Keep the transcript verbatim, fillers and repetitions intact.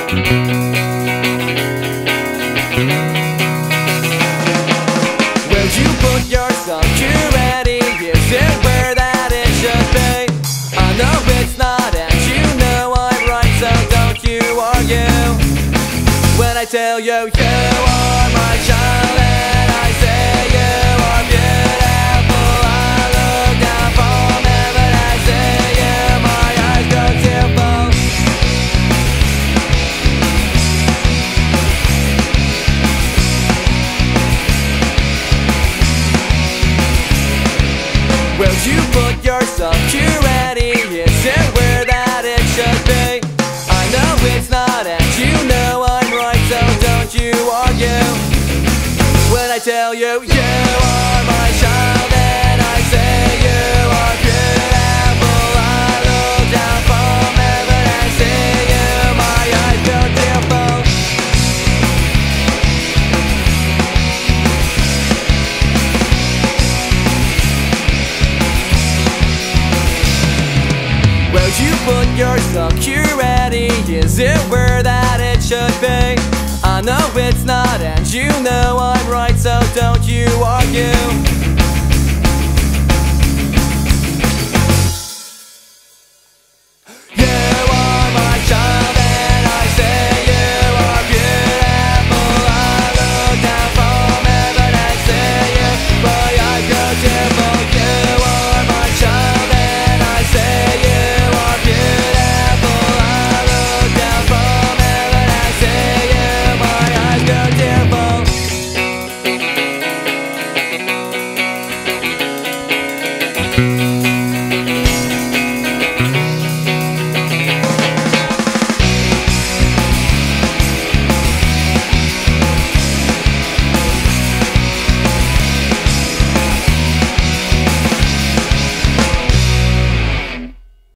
Will you put your security? Is it where that it should be? I know it's not, and you know I'm right, so don't you argue. When I tell you you are my child, and I say you are beautiful, I look down from heaven, I see you, my eyes go tearful. Will you put your security? Is it where that it should be? I know it's not, and you know I'm right, so don't you argue. When I tell you you are my child, and I say you are beautiful, I look down from heaven and see you, my eyes go tearful. Will you put your security? Is it where that it should be? I know it's not, and you know I'm right, so don't you argue.